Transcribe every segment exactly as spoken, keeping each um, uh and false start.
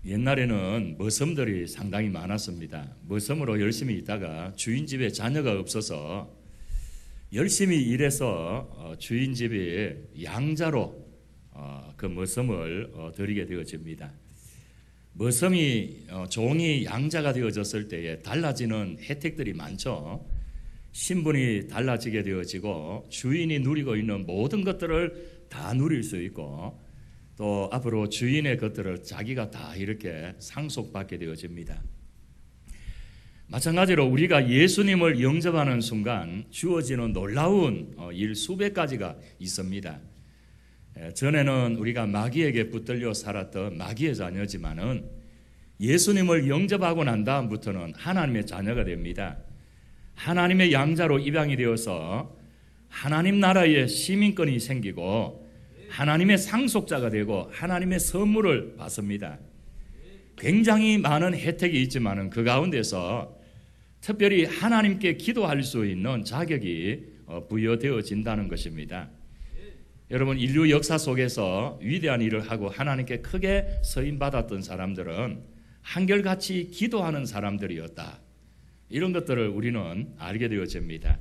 옛날에는 머슴들이 상당히 많았습니다. 머슴으로 열심히 있다가 주인 집에 자녀가 없어서 열심히 일해서 주인 집에 양자로 그 머슴을 들이게 되어집니다. 머슴이 종이 양자가 되어졌을 때에 달라지는 혜택들이 많죠. 신분이 달라지게 되어지고 주인이 누리고 있는 모든 것들을 다 누릴 수 있고 또 앞으로 주인의 것들을 자기가 다 이렇게 상속받게 되어집니다. 마찬가지로 우리가 예수님을 영접하는 순간 주어지는 놀라운 일 수백 가지가 있습니다. 전에는 우리가 마귀에게 붙들려 살았던 마귀의 자녀지만은 예수님을 영접하고 난 다음부터는 하나님의 자녀가 됩니다. 하나님의 양자로 입양이 되어서 하나님 나라의 시민권이 생기고 하나님의 상속자가 되고 하나님의 선물을 받습니다. 굉장히 많은 혜택이 있지만은 그 가운데서 특별히 하나님께 기도할 수 있는 자격이 부여되어진다는 것입니다. 여러분, 인류 역사 속에서 위대한 일을 하고 하나님께 크게 서임받았던 사람들은 한결같이 기도하는 사람들이었다. 이런 것들을 우리는 알게 되어집니다.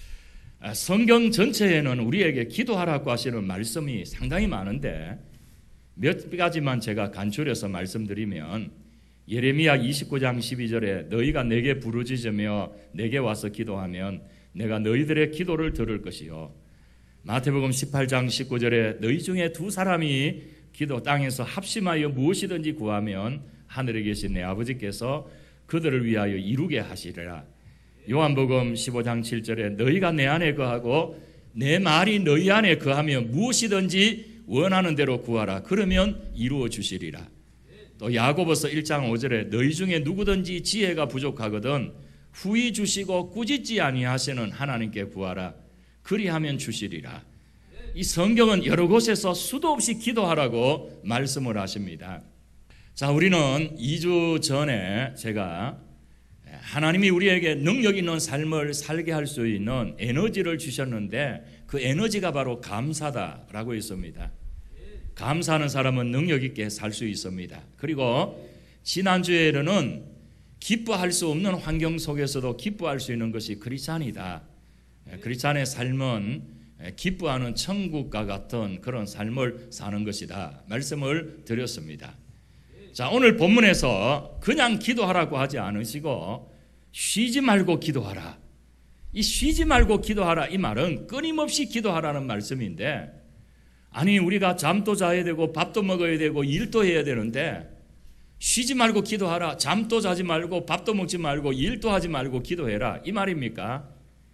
성경 전체에는 우리에게 기도하라고 하시는 말씀이 상당히 많은데 몇 가지만 제가 간추려서 말씀드리면, 예레미야 이십구 장 십이 절에 너희가 내게 부르짖으며 내게 와서 기도하면 내가 너희들의 기도를 들을 것이요, 마태복음 십팔 장 십구 절에 너희 중에 두 사람이 기도 땅에서 합심하여 무엇이든지 구하면 하늘에 계신 내 아버지께서 그들을 위하여 이루게 하시리라. 요한복음 십오 장 칠 절에 너희가 내 안에 거하고 내 말이 너희 안에 거하면 무엇이든지 원하는 대로 구하라. 그러면 이루어 주시리라. 또 야고보서 일 장 오 절에 너희 중에 누구든지 지혜가 부족하거든 후히 주시고 꾸짖지 아니하시는 하나님께 구하라. 그리하면 주시리라. 이 성경은 여러 곳에서 수도 없이 기도하라고 말씀을 하십니다. 자, 우리는 이 주 전에 제가 하나님이 우리에게 능력 있는 삶을 살게 할 수 있는 에너지를 주셨는데 그 에너지가 바로 감사다라고 했습니다. 감사하는 사람은 능력 있게 살 수 있습니다. 그리고 지난주에는 기뻐할 수 없는 환경 속에서도 기뻐할 수 있는 것이 크리스찬이다. 크리스찬의 삶은 기뻐하는 천국과 같은 그런 삶을 사는 것이다 말씀을 드렸습니다. 자, 오늘 본문에서 그냥 기도하라고 하지 않으시고 쉬지 말고 기도하라. 이 쉬지 말고 기도하라 이 말은 끊임없이 기도하라는 말씀인데, 아니 우리가 잠도 자야 되고 밥도 먹어야 되고 일도 해야 되는데 쉬지 말고 기도하라, 잠도 자지 말고 밥도 먹지 말고 일도 하지 말고 기도해라 이 말입니까?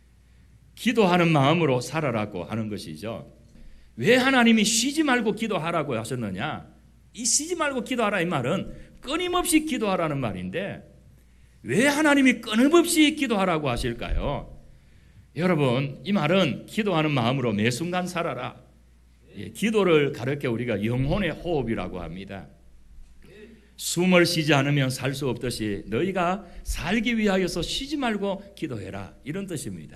기도하는 마음으로 살아라고 하는 것이죠. 왜 하나님이 쉬지 말고 기도하라고 하셨느냐? 이 쉬지 말고 기도하라 이 말은 끊임없이 기도하라는 말인데 왜 하나님이 끊임없이 기도하라고 하실까요? 여러분, 이 말은 기도하는 마음으로 매 순간 살아라. 예, 기도를 가르쳐 우리가 영혼의 호흡이라고 합니다. 숨을 쉬지 않으면 살 수 없듯이 너희가 살기 위하여서 쉬지 말고 기도해라 이런 뜻입니다.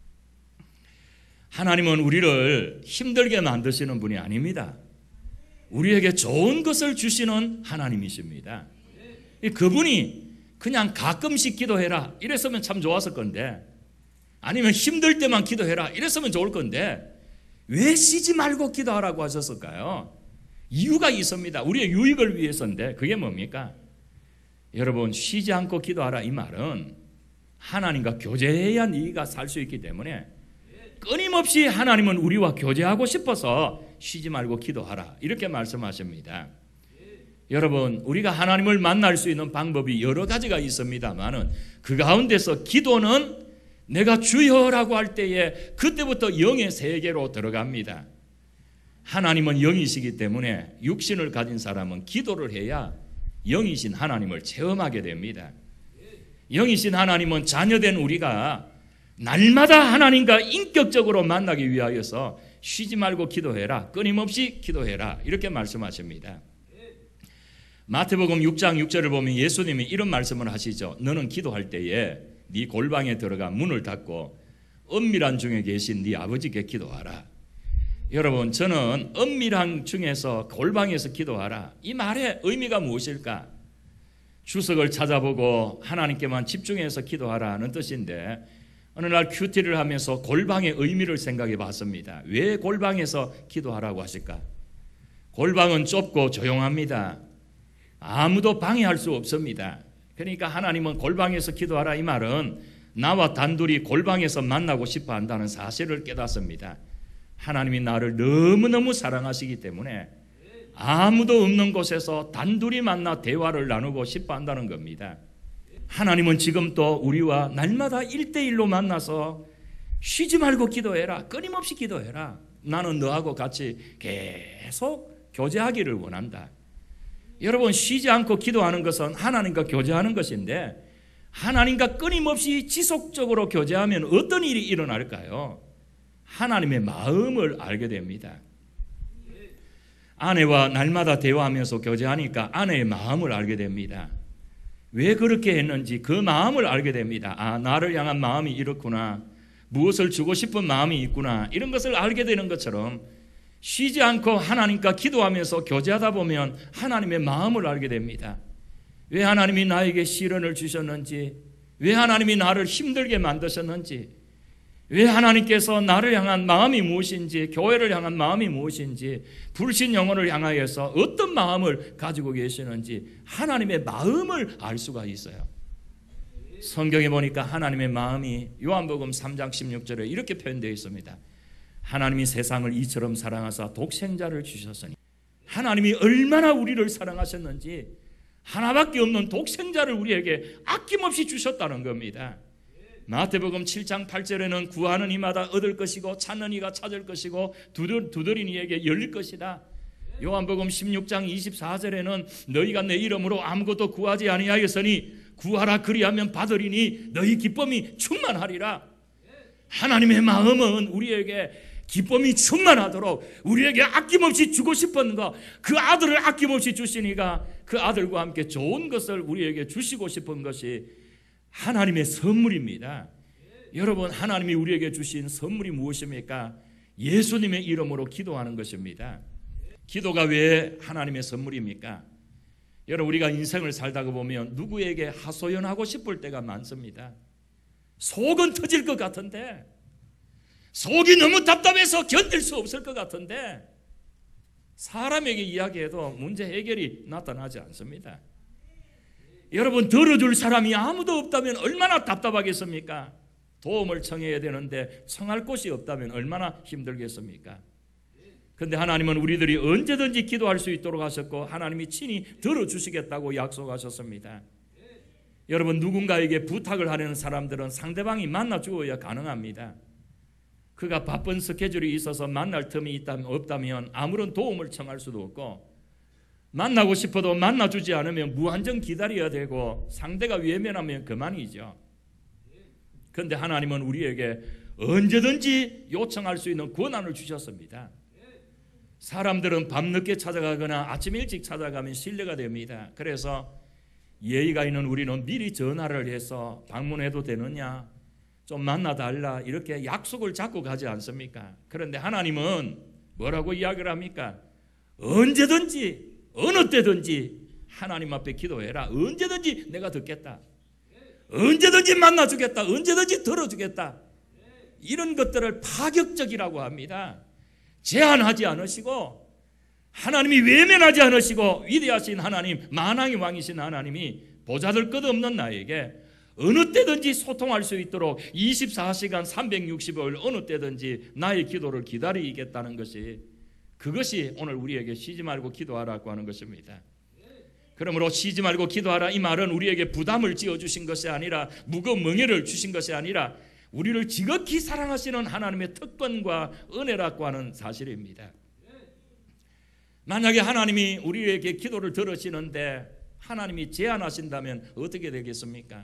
하나님은 우리를 힘들게 만드시는 분이 아닙니다. 우리에게 좋은 것을 주시는 하나님이십니다. 그분이 그냥 가끔씩 기도해라 이랬으면 참 좋았을 건데, 아니면 힘들 때만 기도해라 이랬으면 좋을 건데 왜 쉬지 말고 기도하라고 하셨을까요? 이유가 있습니다. 우리의 유익을 위해서인데 그게 뭡니까? 여러분, 쉬지 않고 기도하라 이 말은 하나님과 교제해야 네가 살 수 있기 때문에 끊임없이 하나님은 우리와 교제하고 싶어서 쉬지 말고 기도하라 이렇게 말씀하십니다. 여러분, 우리가 하나님을 만날 수 있는 방법이 여러 가지가 있습니다만은 그 가운데서 기도는 내가 주여라고 할 때에 그때부터 영의 세계로 들어갑니다. 하나님은 영이시기 때문에 육신을 가진 사람은 기도를 해야 영이신 하나님을 체험하게 됩니다. 영이신 하나님은 자녀된 우리가 날마다 하나님과 인격적으로 만나기 위하여서 쉬지 말고 기도해라, 끊임없이 기도해라 이렇게 말씀하십니다. 마태복음 육 장 육 절을 보면 예수님이 이런 말씀을 하시죠. 너는 기도할 때에 네 골방에 들어가 문을 닫고 은밀한 중에 계신 네 아버지께 기도하라. 여러분, 저는 은밀한 중에서 골방에서 기도하라 이 말의 의미가 무엇일까? 주석을 찾아보고 하나님께만 집중해서 기도하라는 뜻인데 어느 날 큐티를 하면서 골방의 의미를 생각해 봤습니다. 왜 골방에서 기도하라고 하실까? 골방은 좁고 조용합니다. 아무도 방해할 수 없습니다. 그러니까 하나님은 골방에서 기도하라 이 말은 나와 단둘이 골방에서 만나고 싶어 한다는 사실을 깨닫습니다. 하나님이 나를 너무너무 사랑하시기 때문에 아무도 없는 곳에서 단둘이 만나 대화를 나누고 싶어 한다는 겁니다. 하나님은 지금도 우리와 날마다 일대일로 만나서 쉬지 말고 기도해라, 끊임없이 기도해라, 나는 너하고 같이 계속 교제하기를 원한다. 여러분, 쉬지 않고 기도하는 것은 하나님과 교제하는 것인데 하나님과 끊임없이 지속적으로 교제하면 어떤 일이 일어날까요? 하나님의 마음을 알게 됩니다. 아내와 날마다 대화하면서 교제하니까 아내의 마음을 알게 됩니다. 왜 그렇게 했는지 그 마음을 알게 됩니다. 아, 나를 향한 마음이 이렇구나, 무엇을 주고 싶은 마음이 있구나, 이런 것을 알게 되는 것처럼 쉬지 않고 하나님과 기도하면서 교제하다 보면 하나님의 마음을 알게 됩니다. 왜 하나님이 나에게 시련을 주셨는지, 왜 하나님이 나를 힘들게 만드셨는지, 왜 하나님께서 나를 향한 마음이 무엇인지, 교회를 향한 마음이 무엇인지, 불신 영혼을 향하여서 어떤 마음을 가지고 계시는지 하나님의 마음을 알 수가 있어요. 성경에 보니까 하나님의 마음이 요한복음 삼 장 십육 절에 이렇게 표현되어 있습니다. 하나님이 세상을 이처럼 사랑하사 독생자를 주셨으니, 하나님이 얼마나 우리를 사랑하셨는지 하나밖에 없는 독생자를 우리에게 아낌없이 주셨다는 겁니다. 마태복음 칠 장 팔 절에는 구하는 이마다 얻을 것이고 찾는 이가 찾을 것이고 두들, 두드린 이에게 열릴 것이다. 요한복음 십육 장 이십사 절에는 너희가 내 이름으로 아무것도 구하지 아니하였으니 구하라 그리하면 받으리니 너희 기쁨이 충만하리라. 하나님의 마음은 우리에게 기쁨이 충만하도록 우리에게 아낌없이 주고 싶은 것, 그 아들을 아낌없이 주시니까 그 아들과 함께 좋은 것을 우리에게 주시고 싶은 것이 하나님의 선물입니다. 여러분, 하나님이 우리에게 주신 선물이 무엇입니까? 예수님의 이름으로 기도하는 것입니다. 기도가 왜 하나님의 선물입니까? 여러분, 우리가 인생을 살다가 보면 누구에게 하소연하고 싶을 때가 많습니다. 속은 터질 것 같은데, 속이 너무 답답해서 견딜 수 없을 것 같은데 사람에게 이야기해도 문제 해결이 나타나지 않습니다. 여러분, 들어줄 사람이 아무도 없다면 얼마나 답답하겠습니까? 도움을 청해야 되는데 청할 곳이 없다면 얼마나 힘들겠습니까? 그런데 하나님은 우리들이 언제든지 기도할 수 있도록 하셨고 하나님이 친히 들어주시겠다고 약속하셨습니다. 여러분, 누군가에게 부탁을 하려는 사람들은 상대방이 만나주어야 가능합니다. 그가 바쁜 스케줄이 있어서 만날 틈이 있다면 없다면 아무런 도움을 청할 수도 없고, 만나고 싶어도 만나주지 않으면 무한정 기다려야 되고 상대가 외면하면 그만이죠. 그런데 하나님은 우리에게 언제든지 요청할 수 있는 권한을 주셨습니다. 사람들은 밤늦게 찾아가거나 아침 일찍 찾아가면 실례가 됩니다. 그래서 예의가 있는 우리는 미리 전화를 해서 방문해도 되느냐, 좀 만나달라, 이렇게 약속을 잡고 가지 않습니까? 그런데 하나님은 뭐라고 이야기를 합니까? 언제든지 어느 때든지 하나님 앞에 기도해라. 언제든지 내가 듣겠다. 언제든지 만나주겠다. 언제든지 들어주겠다. 이런 것들을 파격적이라고 합니다. 제한하지 않으시고 하나님이 외면하지 않으시고 위대하신 하나님, 만왕의 왕이신 하나님이 보잘들 것 없는 나에게 어느 때든지 소통할 수 있도록 이십사 시간 삼백육십오 일 어느 때든지 나의 기도를 기다리겠다는 것이, 그것이 오늘 우리에게 쉬지 말고 기도하라고 하는 것입니다. 그러므로 쉬지 말고 기도하라 이 말은 우리에게 부담을 지어주신 것이 아니라, 무거운 멍에를 주신 것이 아니라 우리를 지극히 사랑하시는 하나님의 특권과 은혜라고 하는 사실입니다. 만약에 하나님이 우리에게 기도를 들으시는데 하나님이 제한하신다면 어떻게 되겠습니까?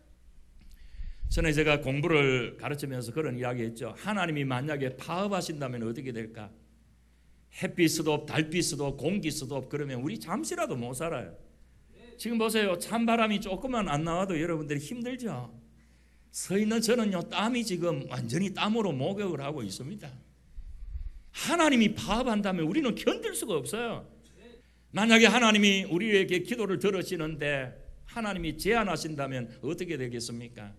전에 제가 공부를 가르치면서 그런 이야기했죠. 하나님이 만약에 파업하신다면 어떻게 될까? 햇빛도 없, 달빛도 없, 공기도 없, 그러면 우리 잠시라도 못 살아요. 지금 보세요. 찬바람이 조금만 안 나와도 여러분들이 힘들죠. 서 있는 저는요, 땀이 지금 완전히 땀으로 목욕을 하고 있습니다. 하나님이 파업한다면 우리는 견딜 수가 없어요. 만약에 하나님이 우리에게 기도를 들으시는데 하나님이 제한하신다면 어떻게 되겠습니까?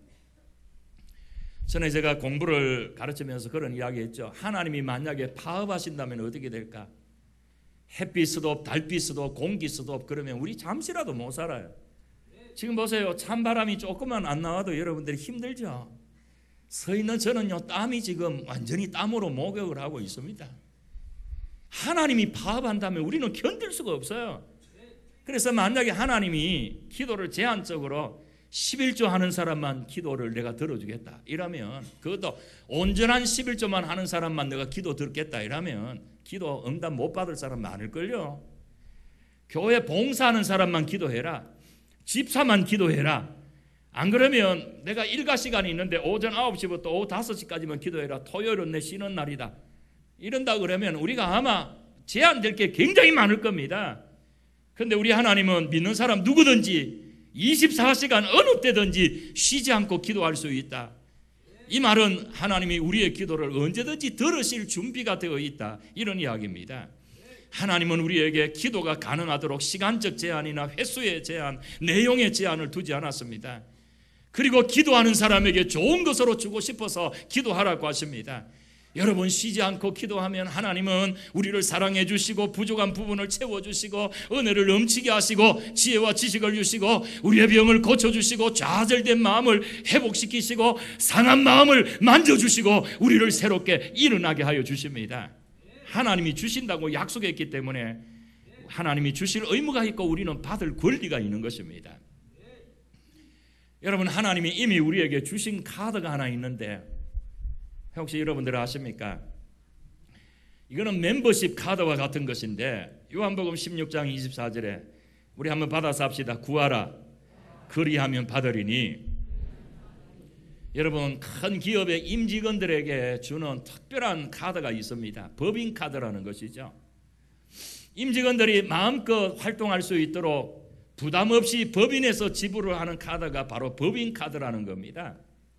전에 제가 공부를 가르치면서 그런 이야기했죠. 하나님이 만약에 파업하신다면 어떻게 될까? 햇빛도 없, 달빛도 없, 공기도 없, 그러면 우리 잠시라도 못 살아요. 지금 보세요. 찬바람이 조금만 안 나와도 여러분들이 힘들죠. 서 있는 저는요, 땀이 지금 완전히 땀으로 목욕을 하고 있습니다. 하나님이 파업한다면 우리는 견딜 수가 없어요. 그래서 만약에 하나님이 기도를 제한적으로 십일조 하는 사람만 기도를 내가 들어주겠다 이러면, 그것도 온전한 십일조만 하는 사람만 내가 기도 듣겠다 이러면 기도 응답 못 받을 사람 많을걸요. 교회 봉사하는 사람만 기도해라, 집사만 기도해라. 안 그러면 내가 일과 시간이 있는데 오전 아홉 시부터 오후 다섯 시까지만 기도해라, 토요일은 내 쉬는 날이다 이런다 그러면 우리가 아마 제한될 게 굉장히 많을 겁니다. 그런데 우리 하나님은 믿는 사람 누구든지 이십사 시간 어느 때든지 쉬지 않고 기도할 수 있다. 이 말은 하나님이 우리의 기도를 언제든지 들으실 준비가 되어 있다, 이런 이야기입니다. 하나님은 우리에게 기도가 가능하도록 시간적 제한이나 횟수의 제한, 내용의 제한을 두지 않았습니다. 그리고 기도하는 사람에게 좋은 것으로 주고 싶어서 기도하라고 하십니다. 여러분, 쉬지 않고 기도하면 하나님은 우리를 사랑해 주시고 부족한 부분을 채워주시고 은혜를 넘치게 하시고 지혜와 지식을 주시고 우리의 병을 고쳐주시고 좌절된 마음을 회복시키시고 상한 마음을 만져주시고 우리를 새롭게 일어나게 하여 주십니다. 하나님이 주신다고 약속했기 때문에 하나님이 주실 의무가 있고 우리는 받을 권리가 있는 것입니다. 여러분, 하나님이 이미 우리에게 주신 카드가 하나 있는데 혹시 여러분들 아십니까? 이거는 멤버십 카드와 같은 것인데 요한복음 십육 장 이십사 절에 우리 한번 받아서 합시다. 구하라 그리하면 받으리니. 여러분, 큰 기업의 임직원들에게 주는 특별한 카드가 있습니다. 법인 카드라는 것이죠. 임직원들이 마음껏 활동할 수 있도록 부담 없이 법인에서 지불을 하는 카드가 바로 법인 카드라는 겁니다.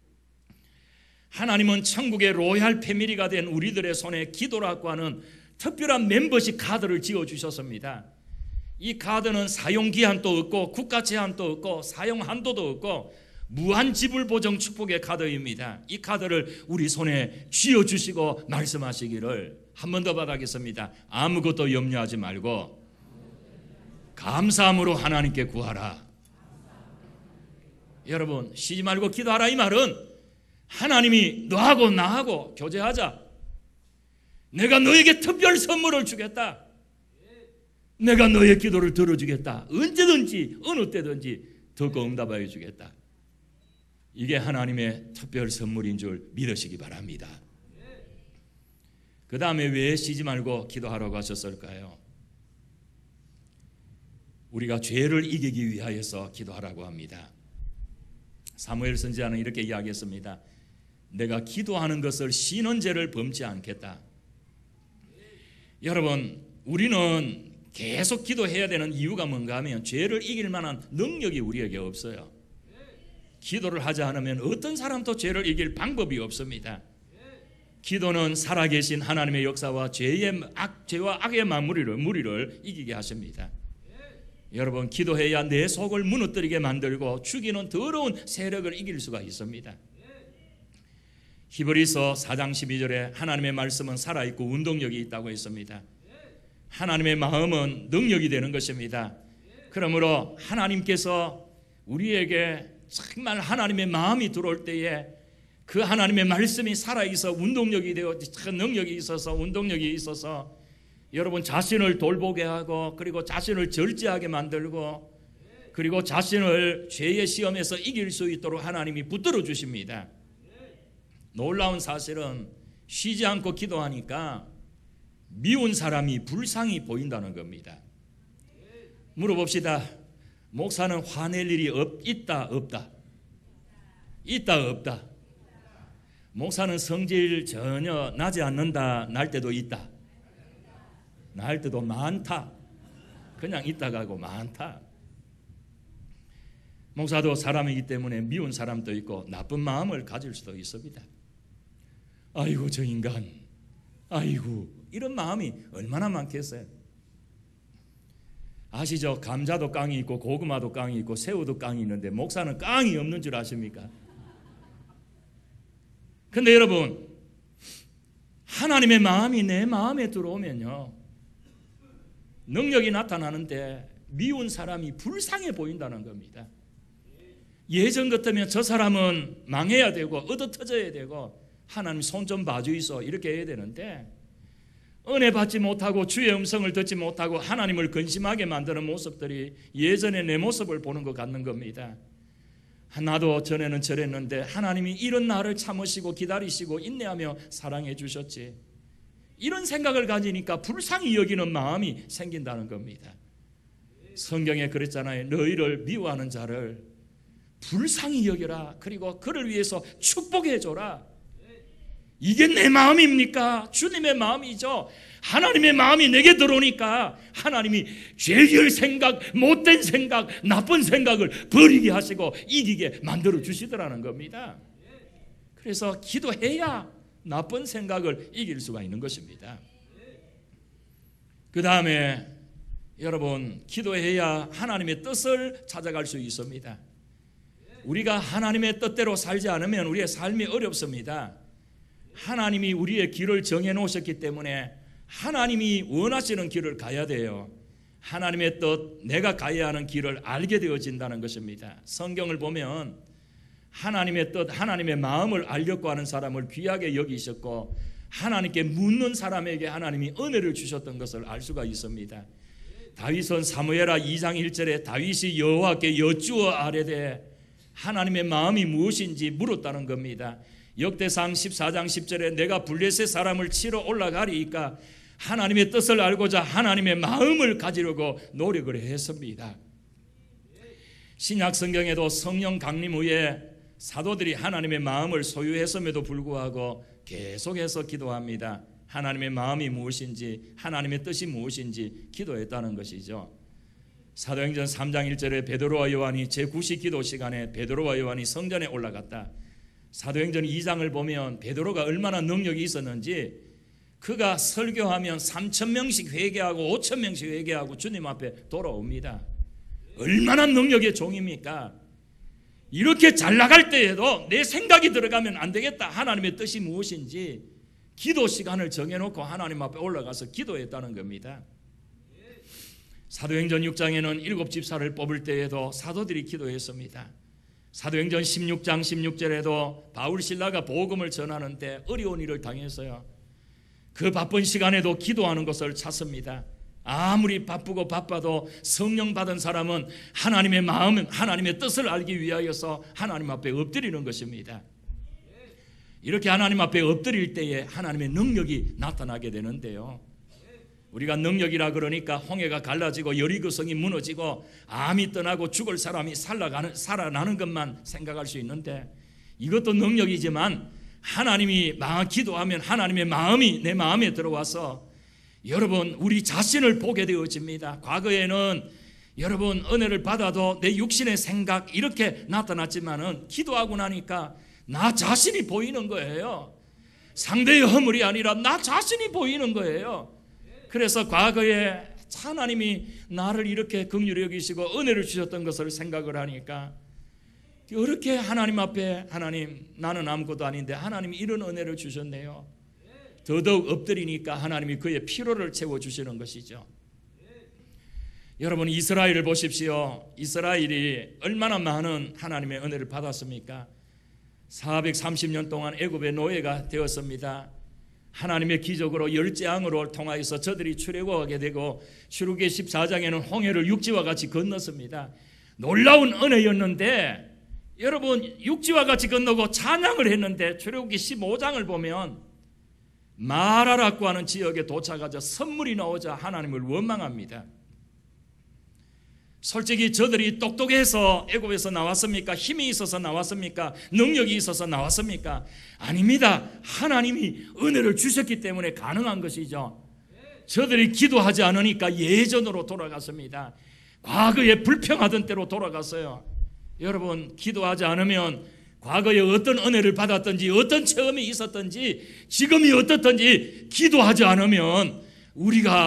하나님은 천국의 로얄 패밀리가 된 우리들의 손에 기도라고 하는 특별한 멤버십 카드를 지어주셨습니다. 이 카드는 사용 기한도 없고 국가 제한도 없고 사용 한도도 없고 무한 지불 보정 축복의 카드입니다. 이 카드를 우리 손에 쥐어주시고 말씀하시기를 한 번 더 받아겠습니다. 아무것도 염려하지 말고 감사함으로 하나님께 구하라. 여러분, 쉬지 말고 기도하라 이 말은 하나님이 너하고 나하고 교제하자, 내가 너에게 특별 선물을 주겠다, 내가 너의 기도를 들어주겠다, 언제든지 어느 때든지 듣고 응답하여 주겠다, 이게 하나님의 특별 선물인 줄 믿으시기 바랍니다. 그 다음에 왜 쉬지 말고 기도하라고 하셨을까요? 우리가 죄를 이기기 위하여서 기도하라고 합니다. 사무엘 선지자는 이렇게 이야기했습니다. 내가 기도하는 것을 쉬는 죄를 범치 않겠다. 여러분, 우리는 계속 기도해야 되는 이유가 뭔가 하면 죄를 이길 만한 능력이 우리에게 없어요. 기도를 하지 않으면 어떤 사람도 죄를 이길 방법이 없습니다. 기도는 살아계신 하나님의 역사와 죄의 악, 죄와 악의 마무리를 무리를 이기게 하십니다. 여러분, 기도해야 내 속을 무너뜨리게 만들고 죽이는 더러운 세력을 이길 수가 있습니다. 히브리서 사 장 십이 절에 하나님의 말씀은 살아있고 운동력이 있다고 했습니다. 하나님의 마음은 능력이 되는 것입니다. 그러므로 하나님께서 우리에게 정말 하나님의 마음이 들어올 때에 그 하나님의 말씀이 살아있어 운동력이 되어 능력이 있어서 운동력이 있어서 여러분 자신을 돌보게 하고 그리고 자신을 절제하게 만들고 그리고 자신을 죄의 시험에서 이길 수 있도록 하나님이 붙들어 주십니다. 놀라운 사실은 쉬지 않고 기도하니까 미운 사람이 불쌍히 보인다는 겁니다. 물어봅시다. 목사는 화낼 일이 없, 있다 없다? 있다 없다? 목사는 성질 전혀 나지 않는다 날 때도 있다? 날 때도 많다? 그냥 있다가 하고 많다? 목사도 사람이기 때문에 미운 사람도 있고 나쁜 마음을 가질 수도 있습니다. 아이고 저 인간, 아이고 이런 마음이 얼마나 많겠어요. 아시죠? 감자도 깡이 있고 고구마도 깡이 있고 새우도 깡이 있는데 목사는 깡이 없는 줄 아십니까? 근데 여러분, 하나님의 마음이 내 마음에 들어오면요, 능력이 나타나는데 미운 사람이 불쌍해 보인다는 겁니다. 예전 같으면 저 사람은 망해야 되고 얻어터져야 되고 하나님 손 좀 봐주이소 이렇게 해야 되는데, 은혜 받지 못하고 주의 음성을 듣지 못하고 하나님을 근심하게 만드는 모습들이 예전에 내 모습을 보는 것 같는 겁니다. 나도 전에는 저랬는데 하나님이 이런 나를 참으시고 기다리시고 인내하며 사랑해 주셨지, 이런 생각을 가지니까 불쌍히 여기는 마음이 생긴다는 겁니다. 성경에 그랬잖아요. 너희를 미워하는 자를 불쌍히 여겨라. 그리고 그를 위해서 축복해 줘라. 이게 내 마음입니까? 주님의 마음이죠. 하나님의 마음이 내게 들어오니까 하나님이 죄질 생각, 못된 생각, 나쁜 생각을 버리게 하시고 이기게 만들어 주시더라는 겁니다. 그래서 기도해야 나쁜 생각을 이길 수가 있는 것입니다. 그 다음에 여러분, 기도해야 하나님의 뜻을 찾아갈 수 있습니다. 우리가 하나님의 뜻대로 살지 않으면 우리의 삶이 어렵습니다. 하나님이 우리의 길을 정해 놓으셨기 때문에 하나님이 원하시는 길을 가야 돼요. 하나님의 뜻, 내가 가야 하는 길을 알게 되어진다는 것입니다. 성경을 보면 하나님의 뜻, 하나님의 마음을 알려고 하는 사람을 귀하게 여기셨고 하나님께 묻는 사람에게 하나님이 은혜를 주셨던 것을 알 수가 있습니다. 다윗은 사무엘하 이 장 일 절에 다윗이 여호와께 여쭈어 아뢰되 하나님의 마음이 무엇인지 물었다는 겁니다. 역대상 십사 장 십 절에 내가 블레셋 사람을 치러 올라가리이까 하나님의 뜻을 알고자 하나님의 마음을 가지려고 노력을 했습니다. 신약 성경에도 성령 강림 후에 사도들이 하나님의 마음을 소유했음에도 불구하고 계속해서 기도합니다. 하나님의 마음이 무엇인지, 하나님의 뜻이 무엇인지 기도했다는 것이죠. 사도행전 삼 장 일 절에 베드로와 요한이 제구 시 기도 시간에 베드로와 요한이 성전에 올라갔다. 사도행전 이 장을 보면 베드로가 얼마나 능력이 있었는지, 그가 설교하면 삼천 명씩 회개하고 오천 명씩 회개하고 주님 앞에 돌아옵니다. 얼마나 능력의 종입니까? 이렇게 잘 나갈 때에도 내 생각이 들어가면 안 되겠다. 하나님의 뜻이 무엇인지 기도 시간을 정해놓고 하나님 앞에 올라가서 기도했다는 겁니다. 사도행전 육 장에는 일곱 집사를 뽑을 때에도 사도들이 기도했습니다. 사도행전 십육 장 십육 절에도 바울 신라가 복음을 전하는데 어려운 일을 당했어요. 그 바쁜 시간에도 기도하는 것을 찾습니다. 아무리 바쁘고 바빠도 성령 받은 사람은 하나님의 마음, 하나님의 뜻을 알기 위하여서 하나님 앞에 엎드리는 것입니다. 이렇게 하나님 앞에 엎드릴 때에 하나님의 능력이 나타나게 되는데요, 우리가 능력이라 그러니까 홍해가 갈라지고 여리고성이 무너지고 암이 떠나고 죽을 사람이 살아가는, 살아나는 것만 생각할 수 있는데, 이것도 능력이지만 하나님이 막 기도하면 하나님의 마음이 내 마음에 들어와서 여러분 우리 자신을 보게 되어집니다. 과거에는 여러분 은혜를 받아도 내 육신의 생각 이렇게 나타났지만은 기도하고 나니까 나 자신이 보이는 거예요. 상대의 허물이 아니라 나 자신이 보이는 거예요. 그래서 과거에 하나님이 나를 이렇게 긍휼히 여기시고 은혜를 주셨던 것을 생각을 하니까 이렇게 하나님 앞에, 하나님 나는 아무것도 아닌데 하나님이 이런 은혜를 주셨네요. 더더욱 엎드리니까 하나님이 그의 피로를 채워주시는 것이죠. 여러분 이스라엘을 보십시오. 이스라엘이 얼마나 많은 하나님의 은혜를 받았습니까? 사백삼십 년 동안 애굽의 노예가 되었습니다. 하나님의 기적으로 열재앙으로 통하여서 저들이 출애굽하게 되고 출애굽기 십사 장에는 홍해를 육지와 같이 건넜습니다. 놀라운 은혜였는데 여러분 육지와 같이 건너고 찬양을 했는데 출애굽기 십오 장을 보면 마라라고 하는 지역에 도착하자 선물이 나오자 하나님을 원망합니다. 솔직히 저들이 똑똑해서 애굽에서 나왔습니까? 힘이 있어서 나왔습니까? 능력이 있어서 나왔습니까? 아닙니다. 하나님이 은혜를 주셨기 때문에 가능한 것이죠. 저들이 기도하지 않으니까 예전으로 돌아갔습니다. 과거에 불평하던 때로 돌아갔어요. 여러분 기도하지 않으면 과거에 어떤 은혜를 받았든지 어떤 체험이 있었든지 지금이 어떻든지 기도하지 않으면 우리가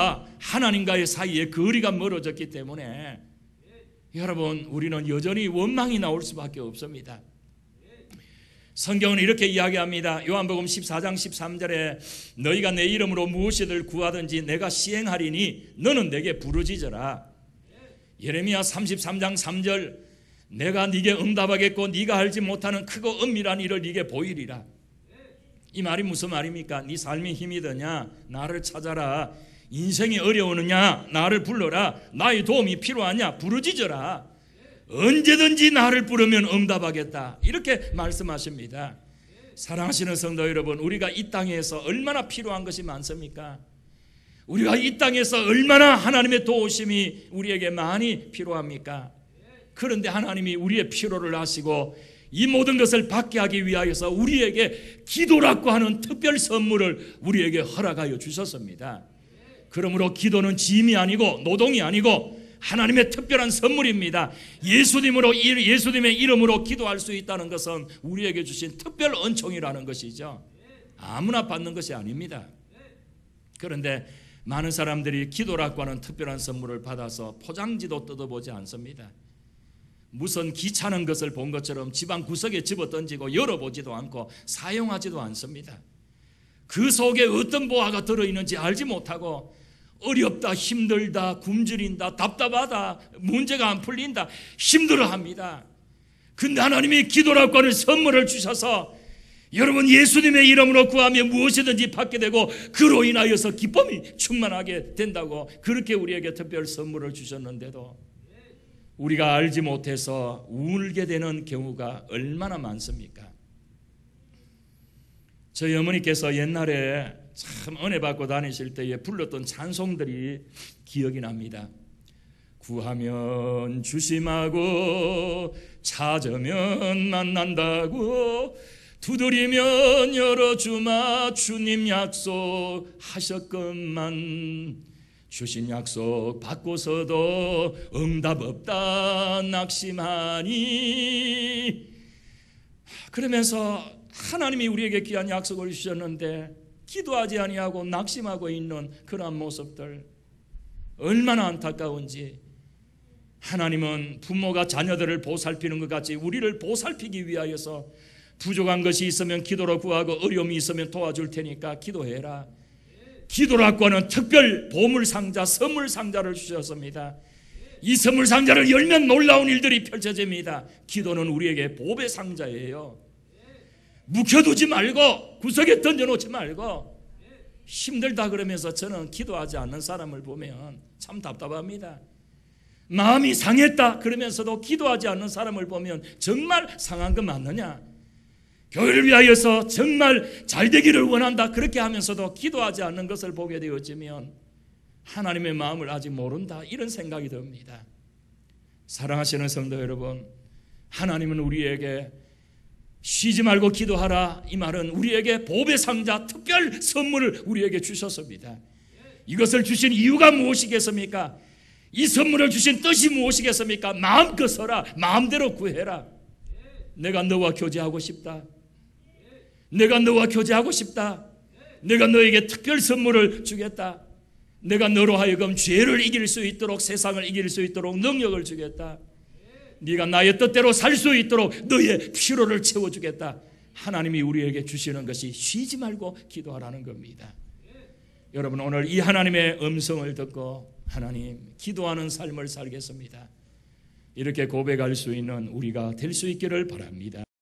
하나님과의 사이에 거리가 멀어졌기 때문에 여러분 우리는 여전히 원망이 나올 수밖에 없습니다. 성경은 이렇게 이야기합니다. 요한복음 십사 장 십삼 절에 너희가 내 이름으로 무엇이든 구하든지 내가 시행하리니 너는 내게 부르짖어라. 예레미야 삼십삼 장 삼 절 내가 네게 응답하겠고 네가 알지 못하는 크고 은밀한 일을 네게 보이리라. 이 말이 무슨 말입니까? 네 삶이 힘이 드냐? 나를 찾아라. 인생이 어려우느냐? 나를 불러라. 나의 도움이 필요하냐? 부르짖어라. 언제든지 나를 부르면 응답하겠다. 이렇게 말씀하십니다. 사랑하시는 성도 여러분, 우리가 이 땅에서 얼마나 필요한 것이 많습니까? 우리가 이 땅에서 얼마나 하나님의 도우심이 우리에게 많이 필요합니까? 그런데 하나님이 우리의 필요를 아시고 이 모든 것을 받게 하기 위하여서 우리에게 기도라고 하는 특별 선물을 우리에게 허락하여 주셨습니다. 그러므로 기도는 짐이 아니고 노동이 아니고 하나님의 특별한 선물입니다. 예수님으로, 예수님의 이름으로 기도할 수 있다는 것은 우리에게 주신 특별 은총이라는 것이죠. 아무나 받는 것이 아닙니다. 그런데 많은 사람들이 기도라고 하는 특별한 선물을 받아서 포장지도 뜯어보지 않습니다. 무슨 귀찮은 것을 본 것처럼 집안 구석에 집어던지고 열어보지도 않고 사용하지도 않습니다. 그 속에 어떤 보화가 들어있는지 알지 못하고 어렵다, 힘들다, 굶주린다, 답답하다, 문제가 안 풀린다, 힘들어합니다. 근데 하나님이 기도라고 하는 선물을 주셔서 여러분 예수님의 이름으로 구하면 무엇이든지 받게 되고 그로 인하여서 기쁨이 충만하게 된다고 그렇게 우리에게 특별 선물을 주셨는데도 우리가 알지 못해서 울게 되는 경우가 얼마나 많습니까? 저희 어머니께서 옛날에 참 은혜 받고 다니실 때에 불렀던 찬송들이 기억이 납니다. 구하면 주심하고 찾으면 만난다고 두드리면 열어주마 주님 약속하셨건만 주신 약속 받고서도 응답 없다 낙심하니 그러면서 하나님이 우리에게 귀한 약속을 주셨는데 기도하지 아니하고 낙심하고 있는 그러한 모습들 얼마나 안타까운지 하나님은 부모가 자녀들을 보살피는 것 같이 우리를 보살피기 위하여서 부족한 것이 있으면 기도로 구하고 어려움이 있으면 도와줄 테니까 기도해라. 기도라고 하는 특별 보물상자 선물상자를 주셨습니다. 이 선물상자를 열면 놀라운 일들이 펼쳐집니다. 기도는 우리에게 복의 상자예요. 묵혀두지 말고 구석에 던져놓지 말고 힘들다 그러면서 저는 기도하지 않는 사람을 보면 참 답답합니다. 마음이 상했다 그러면서도 기도하지 않는 사람을 보면 정말 상한 거 맞느냐? 교회를 위하여서 정말 잘 되기를 원한다 그렇게 하면서도 기도하지 않는 것을 보게 되어지면 하나님의 마음을 아직 모른다 이런 생각이 듭니다. 사랑하시는 성도 여러분, 하나님은 우리에게 쉬지 말고 기도하라 이 말은 우리에게 복의 상자 특별 선물을 우리에게 주셨습니다. 이것을 주신 이유가 무엇이겠습니까? 이 선물을 주신 뜻이 무엇이겠습니까? 마음껏 써라. 마음대로 구해라. 내가 너와 교제하고 싶다. 내가 너와 교제하고 싶다. 내가 너에게 특별 선물을 주겠다. 내가 너로 하여금 죄를 이길 수 있도록 세상을 이길 수 있도록 능력을 주겠다. 네가 나의 뜻대로 살 수 있도록 너의 필요를 채워주겠다. 하나님이 우리에게 주시는 것이 쉬지 말고 기도하라는 겁니다. 여러분 오늘 이 하나님의 음성을 듣고 하나님 기도하는 삶을 살겠습니다. 이렇게 고백할 수 있는 우리가 될 수 있기를 바랍니다.